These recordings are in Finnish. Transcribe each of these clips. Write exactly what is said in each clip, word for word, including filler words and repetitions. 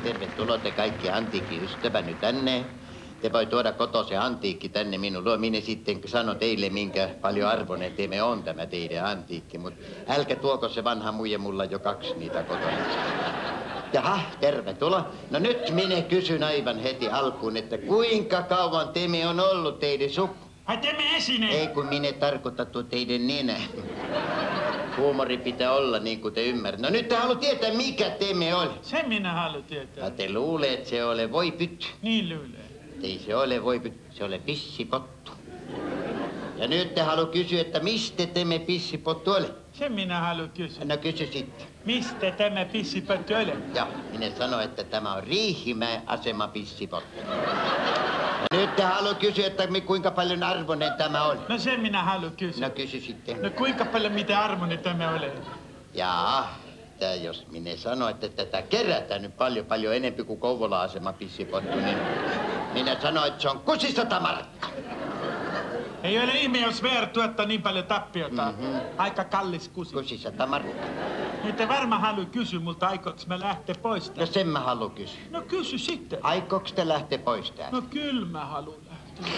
tervetuloa te kaikki antiikkiystäväni tänne. Te voi tuoda kotoisen antiikki tänne minun luo. Minä sitten sanon teille, minkä paljon arvoinen teemme on tämä teidän antiikki. Mutta älkä tuoko se vanha muija, mulla jo kaksi niitä kotona. Jaha, tervetuloa. No nyt minä kysyn aivan heti alkuun, että kuinka kauan teemme on ollut teidän suku? Ai teemme esine? Ei kun minä tarkoitan tuo teidän nenä. Huumori pitää olla niin kuin te ymmärrät. No nyt te haluat tietää, mikä teemme oli. Sen minä haluan tietää. Ja te luulee, että se ole voipytty. Niin luulee. Ei se ole voipytty, se ole pissipottu. Ja nyt te haluat kysyä, että mistä teemme pissipottu oli? Sen minä haluan kysyä. No kysy sitten. Mistä tämä pissipottu oli? Joo, minä sanon, että tämä on Riihimäen asema pissipottu. Ja nyt te haluat kysyä, että kuinka paljon arvoinen tämä oli. No sen minä haluan kysyä. No kysy sitten. No kuinka paljon mitä arvoinen tämä oli? Jaa, tää jos minä sanon, että tätä kerätään nyt paljon paljon enempi kuin Kouvola-asema pissipottu, niin minä sanon, että se on kuusisataa markkaa. Ei ole ihme, jos V R tuottaa niin paljon tappiota. Mm-hmm. Aika kallis kusi. kuusisataa markkaa. Nyt te varmaan haluaa kysyä multa, aikooks mä lähteä pois täältä? No sen mä haluan kysyä. No kysy sitten. Aikooks te lähteä pois täältä? No kyllä mä haluan lähteä.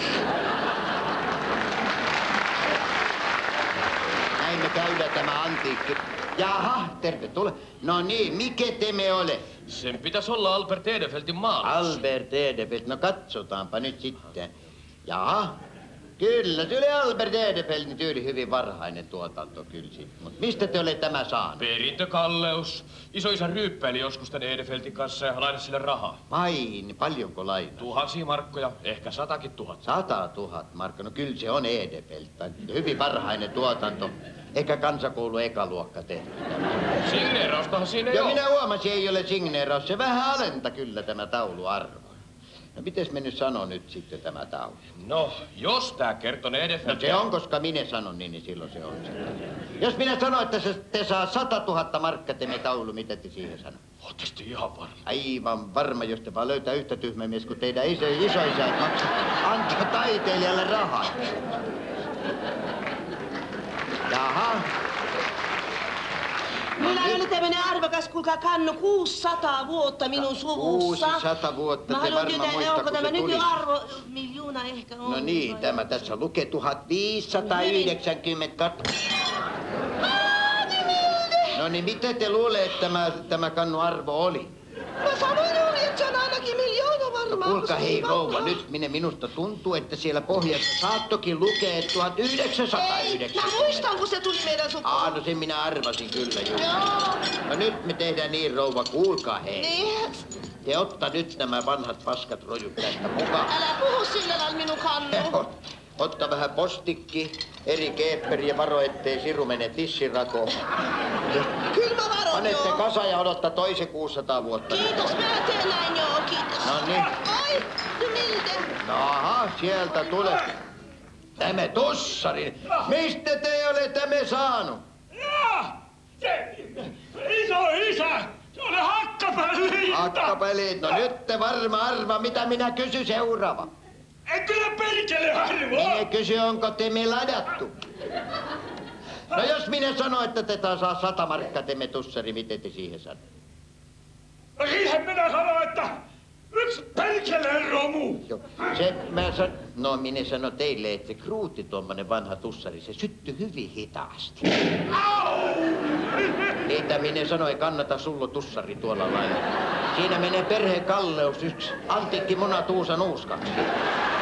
Näin me käydään tämä antiikki. Jaha, tervetuloa. No niin, mikä te me ole? Sen pitäisi olla Albert Edefeltin maalus. Albert Edefeld, no katsotaanpa nyt sitten. Jaha, kyllä, se oli Albert Edefeltin tyyli hyvin varhainen tuotanto kyllä sitten. Mutta mistä te olette tämä saanut? Perintökalleus. Isoisä ryyppäili joskus tän Edefeltin kanssa ja lainasi sille rahaa. Ai, niin paljonko lainaa? Tuhansia markkoja, ehkä satakin tuhat. Sata tuhat markkaa, no kyllä se on Edefeld. Hyvin varhainen tuotanto. Eikä kansakoulu ekaluokka tehty. Signeeraustahan siinä ei Joo, ole. minä huomasin, ei ole signeeraus. Se vähän alenta kyllä tämä tauluarvo. No mites me nyt sanon nyt sitten tämä taulu? No, jos tää kertoo ne Edefeld... No se on, koska minä sanon niin, niin silloin se on se. Jos minä sanon, että se, te saa sata tuhatta markkaa teemme taulu, mitä te siihen sanoo? Ootte sitten ihan varma. Aivan varma, jos te vaan löytää yhtä tyhmä mies kuin teidän iso, isoisät maksaa. Antaa taiteilijalle rahaa. Jaha. Minulla oli tämmönen arvokas, kuulkaa kannu, kuusisataa vuotta minun suvussa. kuusisataa vuotta, mä te varmaan tietää, muistaa, onko kun tämä se tuli. nykyarvo, miljoona ehkä on. No niin, tämä tässä lukee tuhatviisisataayhdeksänkymmentäkaksi. No niin, mitä te luulee, että tämä, tämä kannu arvo oli? Mä sanoin juuri, että se on ainakin miljoona varmaan. No kuulkaa hei vanha. rouva, nyt minä minusta tuntuu, että siellä pohjassa saattokin lukee tuhatyhdeksänsataayhdeksän. Mä muistan, kun se tuli meidän sukuun. Aa, no sen minä arvasin kyllä juuri. Joo. No nyt me tehdään niin rouva, kuulkaa hei. Niin. Te otta nyt nämä vanhat paskat rojut tästä mukaan. Älä puhu sillä lailla minun kannu. Otta vähän postikki, eri keepperi ja varo, ettei siru mene tissirakoon. Kyllä mä varon, Panette joo. kasa ja odottaa toisen kuusisataa vuotta. Kiitos, mä teen näin, joo, kiitos. No niin. Ai, no miltä? No aha, sieltä tulee. Tämä tussari. Mistä te olette me saanut? Jaa! Se iso isä! Se oli hakkapälit! Hakkapelit. No nyt te varma arva, mitä minä kysyn seuraava. En kyllä perkele harvoa! Minä kysy, onko te me ladattu? No jos minä sanon, että te taas saa sata markkaa teemme tussari, miten te siihen sanoo? No siihen minä sanon, että yksi perkeleen romu! Joo. Se, mä san... No minä sanon teille, että se kruuti tuommoinen vanha tussari, se syttyi hyvin hitaasti. Au! Niitä minä sanoin, ei kannata sullo tussari tuolla lailla. Siinä menee perheen kalleus yksi. Antiikki muna tuusa nuuskaksi.